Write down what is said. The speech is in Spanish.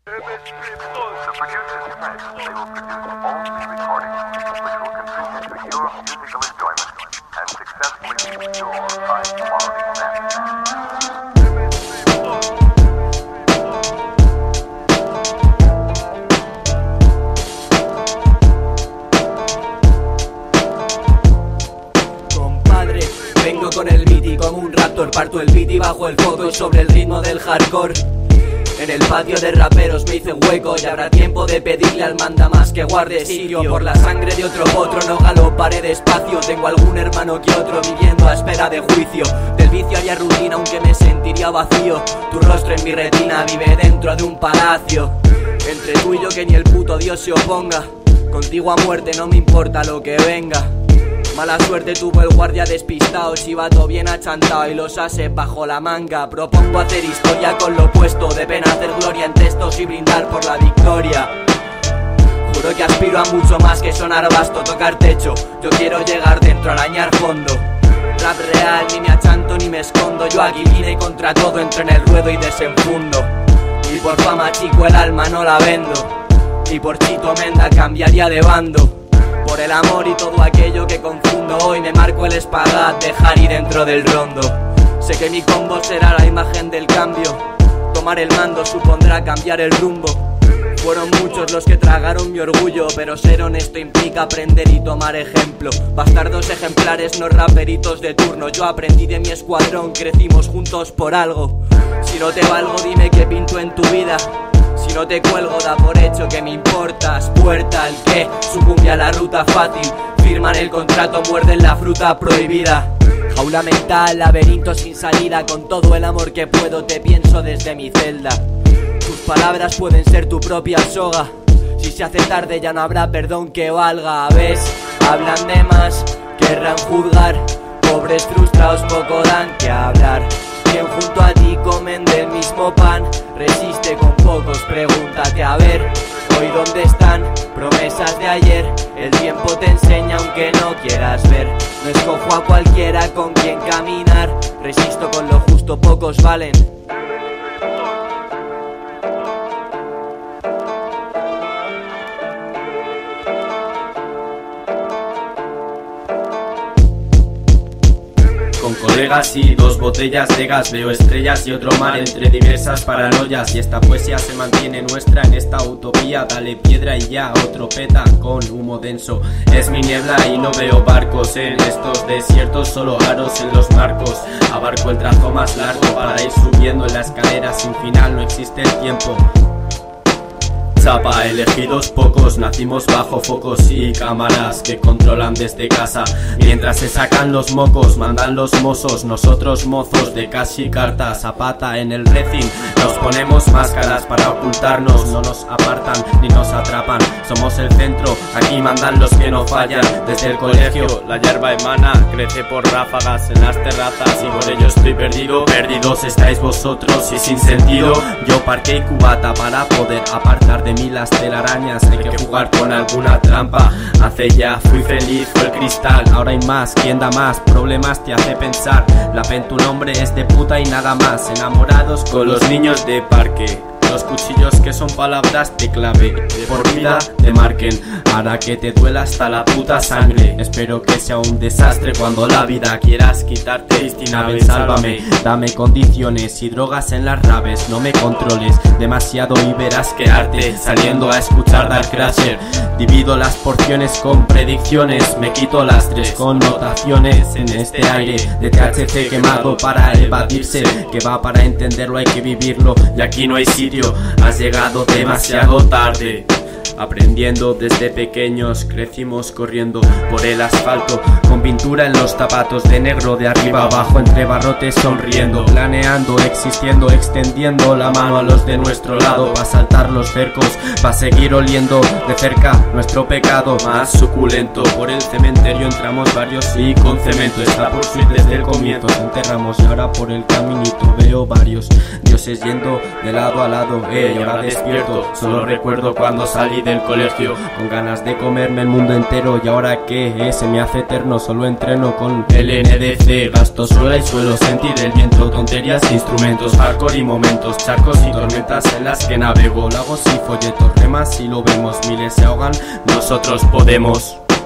The producers say they will produce only recordings which will contribute to your musical enjoyment and successfully meet your high-quality standards. Compadre, vengo con el beat y como un raptor parto el beat y bajo el foco y sobre el ritmo del hardcore. En el patio de raperos me hice hueco y habrá tiempo de pedirle al mandamás que guarde sitio. Por la sangre de otro potro no galoparé despacio. Tengo algún hermano que otro viviendo a espera de juicio. Del vicio haría rutina aunque me sentiría vacío. Tu rostro en mi retina vive dentro de un palacio. Entre tú y yo que ni el puto Dios se oponga. Contigo a muerte no me importa lo que venga. Mala suerte tuvo el guardia despistado, chivato bien achantado y los ases bajo la manga. Propongo hacer historia con lo opuesto, de pena hacer gloria en textos y brindar por la victoria. Juro que aspiro a mucho más que sonar basto, tocar techo. Yo quiero llegar dentro, arañar fondo. Rap real, ni me achanto ni me escondo. Yo aquí vine contra todo, entro en el ruedo y desenfundo. Y por fama chico el alma no la vendo. Y por Chito Menda cambiaría de bando. Por el amor y todo aquello que confundo, hoy me marco el espagat de Harry dentro del rondo. Sé que mi combo será la imagen del cambio. Tomar el mando supondrá cambiar el rumbo. Fueron muchos los que tragaron mi orgullo, pero ser honesto implica aprender y tomar ejemplo. Bastardos ejemplares, no raperitos de turno. Yo aprendí de mi escuadrón, crecimos juntos por algo. Si no te valgo dime qué pinto en tu vida. Si no te cuelgo da por hecho que me importas. Puerta al que sucumbe a la ruta fácil. Firman el contrato, muerden la fruta prohibida. Jaula mental, laberinto sin salida. Con todo el amor que puedo te pienso desde mi celda. Tus palabras pueden ser tu propia soga. Si se hace tarde ya no habrá perdón que valga. ¿Ves? Hablan de más, querrán juzgar. Pobres frustrados poco dan que hablar. Quien junto a ti comen del mismo pan resiste con pocos, pregúntate a ver. Hoy dónde están, promesas de ayer. El tiempo te enseña aunque no quieras ver. No escojo a cualquiera con quien caminar. Resisto con lo justo, pocos valen. Con colegas y 2 botellas de gas veo estrellas y otro mar entre diversas paranoias. Y esta poesía se mantiene nuestra en esta utopía. Dale piedra y ya otro peta con humo denso. Es mi niebla y no veo barcos en estos desiertos, solo aros en los marcos. Abarco el trazo más largo para ir subiendo en la escalera sin final, no existe el tiempo. Chapa, elegidos pocos, nacimos bajo focos y cámaras que controlan desde casa. Mientras se sacan los mocos, mandan los mozos, nosotros mozos de casi cartas. Zapata en el recin, nos ponemos máscaras para ocultarnos. No nos apartan ni nos atrapan, somos el centro, aquí mandan los que no fallan. Desde el colegio la hierba emana, crece por ráfagas en las terrazas. Y por ello estoy perdido, perdidos estáis vosotros y sin sentido. Yo parqué y cubata para poder apartar de mí las telarañas. Hay que jugar con alguna trampa. Hace ya fui feliz, fue el cristal. Ahora hay más, ¿quién da más? Problemas te hace pensar. La pen tu nombre es de puta y nada más. Enamorados con los niños de parque. Los cuchillos que son palabras de clave, de por vida te marquen, hará que te duela hasta la puta sangre. Espero que sea un desastre cuando la vida quieras quitarte. Cristina, ven, sálvame, dame condiciones y drogas en las raves. No me controles demasiado y verás quedarte saliendo a escuchar Dark Crasher. Divido las porciones con predicciones, me quito las 3 connotaciones en este aire de THC quemado para evadirse. Que va para entenderlo hay que vivirlo y aquí no hay sitio. Has llegado demasiado tarde. Aprendiendo desde pequeños, crecimos corriendo por el asfalto, con pintura en los zapatos de negro, de arriba abajo entre barrotes sonriendo, planeando, existiendo, extendiendo la mano a los de nuestro lado, pa' saltar los cercos, pa' seguir oliendo de cerca nuestro pecado más suculento. Por el cementerio entramos varios y con cemento está por suite desde el comienzo. Enterramos y ahora por el caminito veo varios dioses yendo de lado a lado. Y ahora despierto, solo recuerdo cuando salí de del colegio, con ganas de comerme el mundo entero. Y ahora que se me hace eterno, solo entreno con el NDC. Gasto suela y suelo sentir el viento, tonterías, instrumentos, hardcore y momentos, charcos y tormentas en las que navego. Lagos y folletos, remas y lo vemos, miles se ahogan, nosotros podemos.